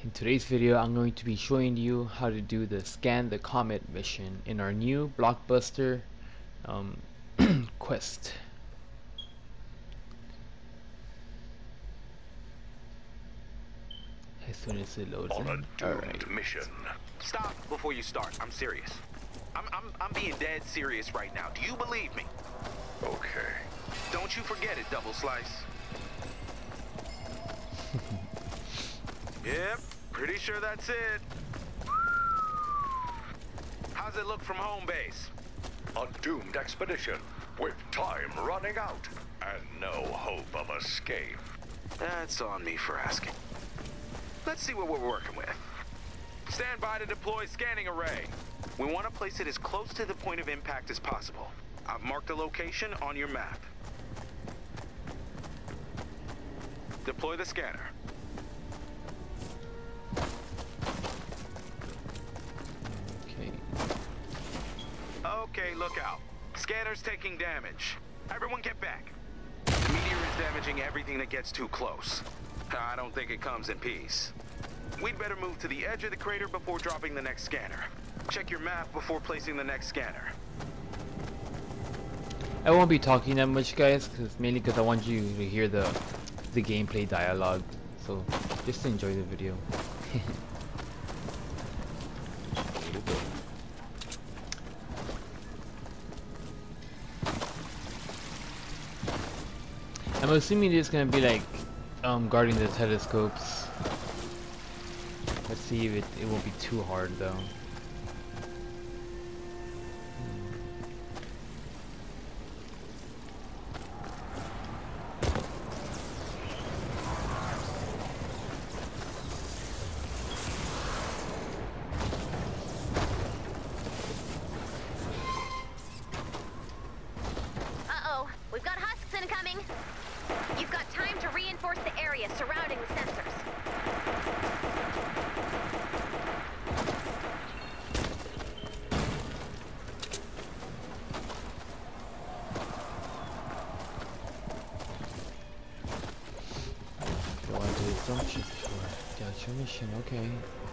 In today's video, I'm going to be showing you how to do the Scan the Comet mission in our new blockbuster quest. As soon as it loads On a in. doomed mission. Stop before you start. I'm serious. I'm being dead serious right now. Do you believe me? Okay. Don't you forget it, Double Slice. Yep, pretty sure that's it. How's it look from home base? A doomed expedition with time running out and no hope of escape. That's on me for asking. Let's see what we're working with. Stand by to deploy scanning array. We want to place it as close to the point of impact as possible. I've marked the location on your map. Deploy the scanner. Okay. Okay, look out. Scanner's taking damage. Everyone get back. The meteor is damaging everything that gets too close. I don't think it comes in peace. We'd better move to the edge of the crater before dropping the next scanner. Check your map before placing the next scanner. I won't be talking that much, guys, mainly because I want you to hear the gameplay dialogue. So just enjoy the video. I'm assuming it's gonna be like guarding the telescopes. Let's see if it won't be too hard though. Uh-oh, we've got husks incoming. You've got time to reinforce the area surrounding the sensors. Go on to the assumption for the actual mission, okay.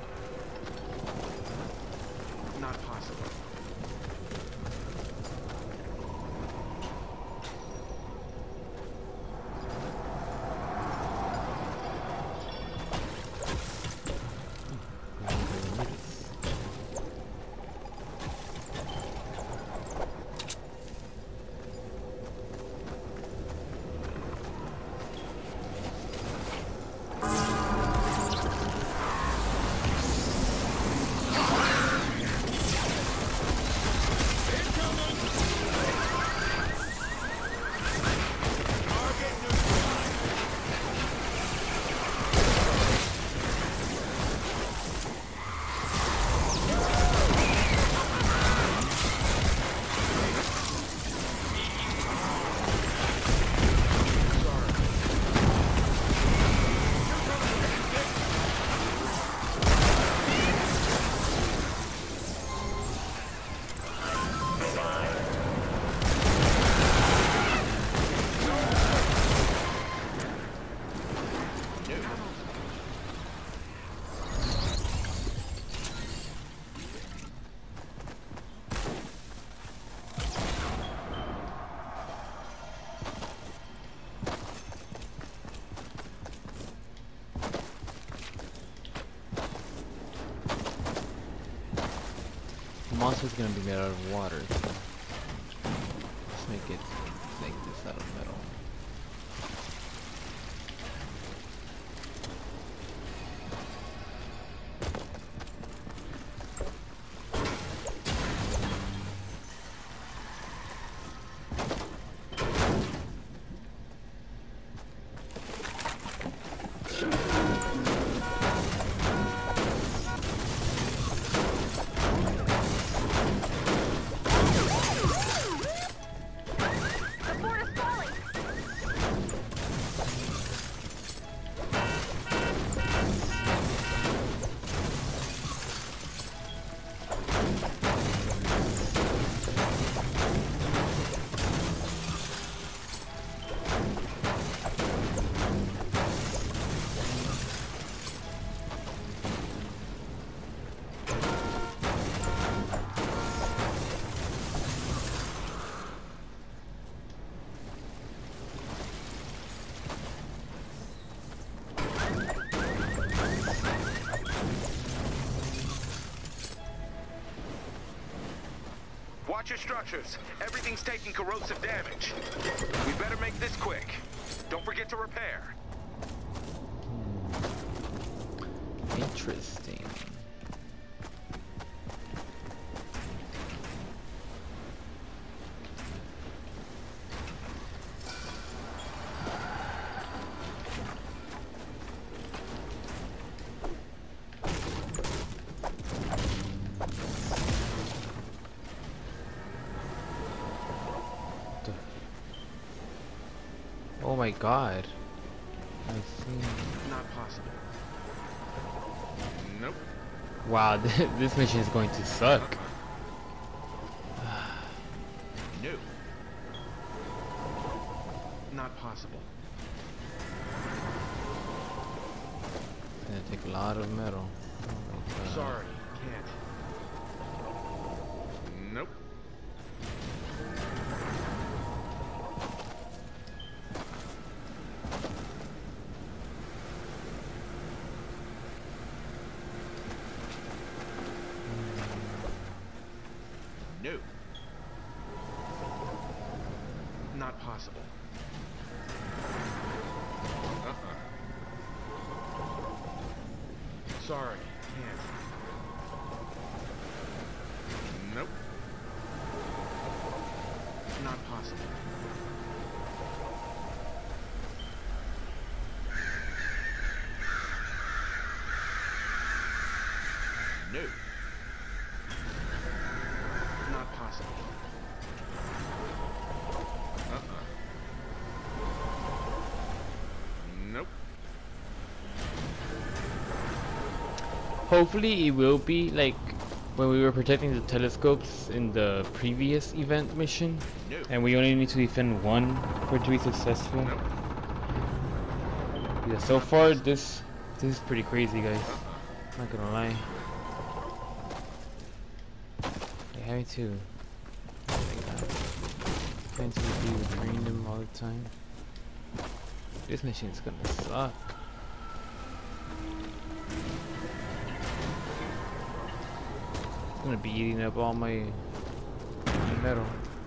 Not possible. The monster's gonna be made out of water, so let's make it like this out of metal. Watch your structures. Everything's taking corrosive damage. We better make this quick. Don't forget to repair. Interesting. Oh my god. I see. Not possible. Nope. Wow, this mission is going to suck. No. Not possible. It's gonna take a lot of metal. Oh my god. Sorry, can't. Nope. No. Not possible. Sorry, can't. Nope. Not possible. No. Not possible. Nope. Hopefully it will be like when we were protecting the telescopes in the previous event mission, No. and we only need to defend one for it to be successful. Nope. Yeah, so far this is pretty crazy, guys. Not gonna lie. Having to having to be repairing them all the time. This mission is gonna suck. It's gonna be eating up all my metal.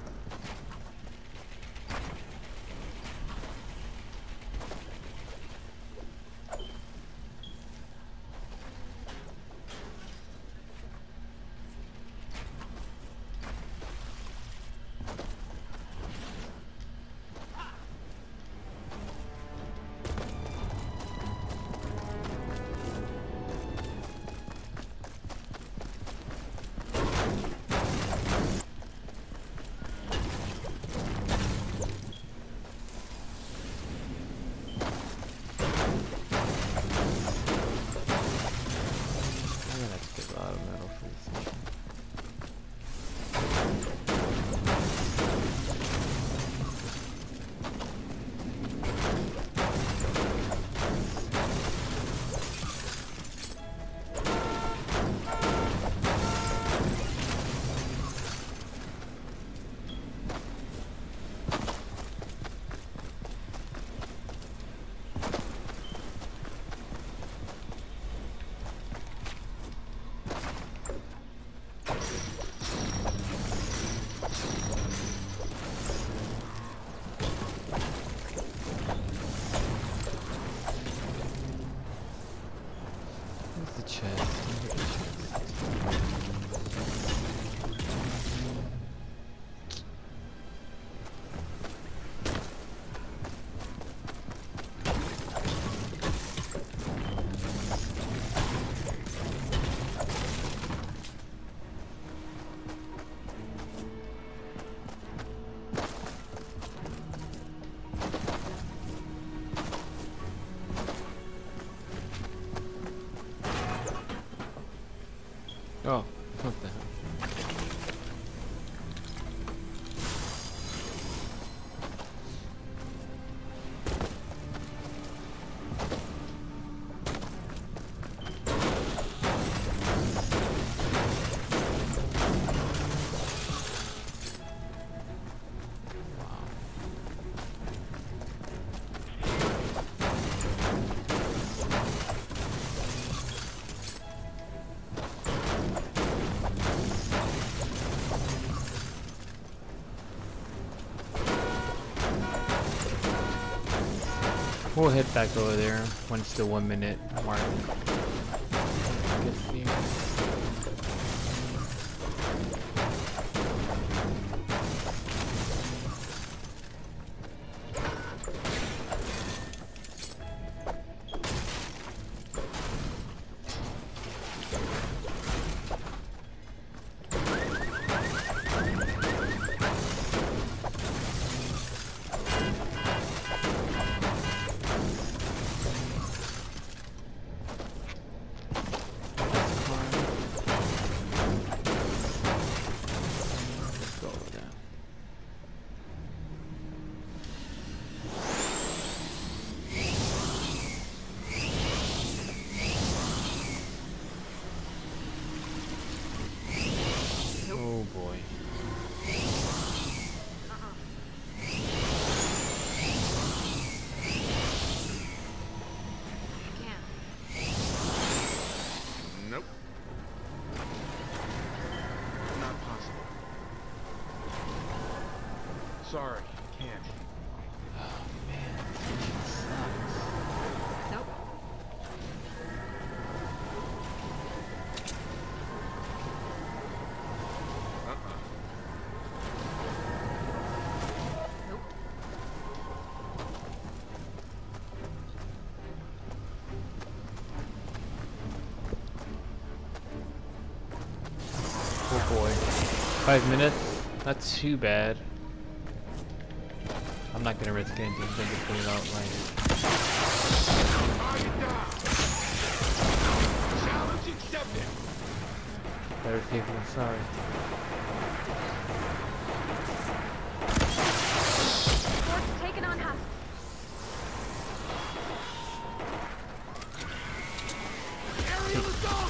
Oh, what the hell? We'll head back over there when it's the 1 minute mark. Let's see. Oh boy. Nope. Not possible. Sorry, can't. Oh man, this sucks. Nope. Nope. Oh boy. 5 minutes? Not too bad. I'm not gonna risk anything, so I just put it out right. Challenge accepted. Better people, sorry. Force taken on husks. Aerial assault.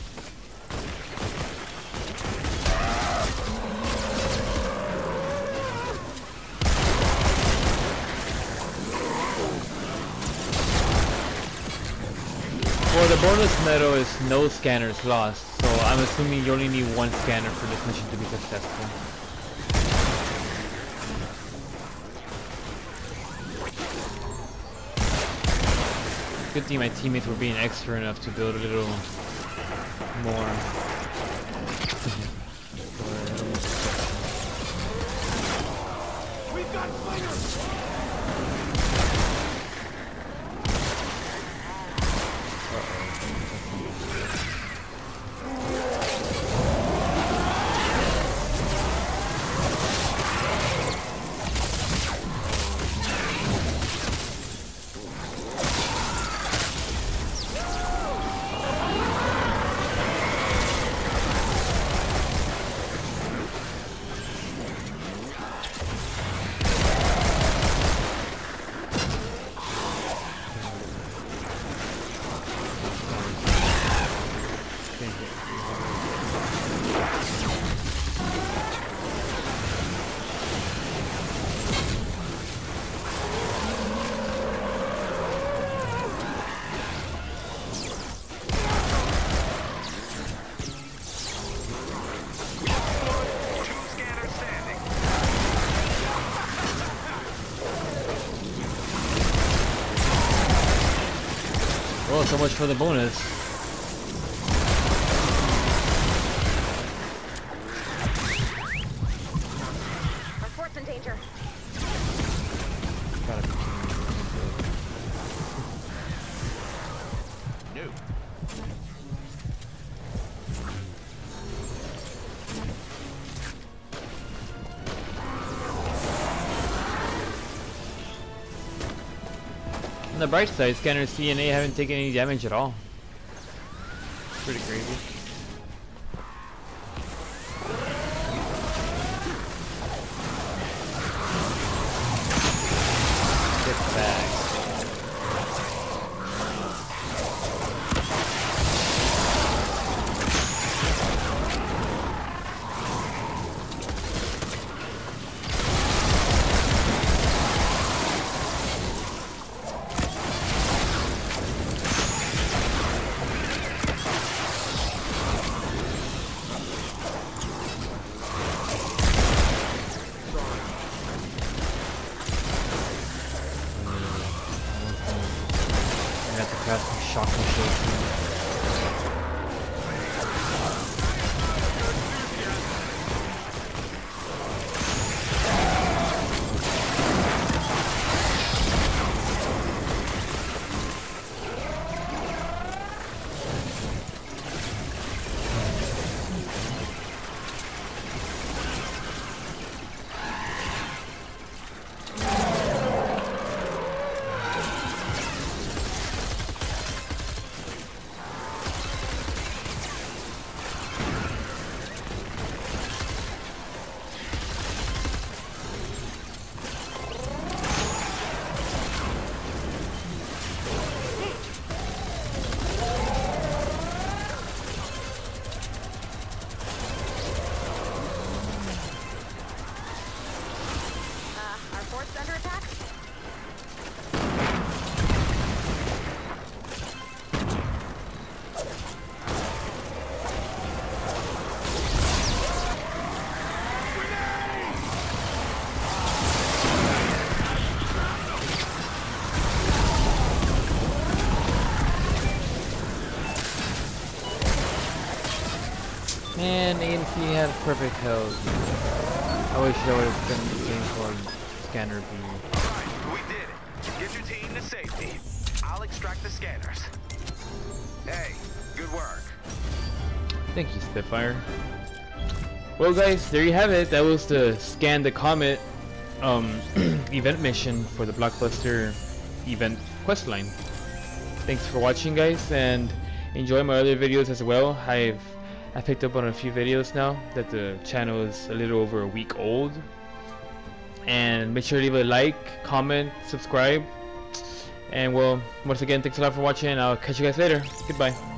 Well, the bonus medal is no scanners lost, so I'm assuming you only need 1 scanner for this mission to be successful. Good thing my teammates were being extra enough to build a little more. We've got fighters. Well, so much for the bonus. Our fort's in danger. Gotta be kidding me. No. On the bright side, Scanner C and A haven't taken any damage at all. Pretty crazy. Get back. Man, ANC had perfect health. I wish I would have done the same for Scanner B. Alright, we did it. Get your team to safety. I'll extract the scanners. Hey, good work. Thank you, Spitfire. Well guys, there you have it. That was the Scan the Comet event mission for the Blockbuster event questline. Thanks for watching guys, and enjoy my other videos as well. I picked up on a few videos now that the channel is a little over a week old. And make sure to leave a like, comment, subscribe. And well, once again, thanks a lot for watching, and I'll catch you guys later. Goodbye.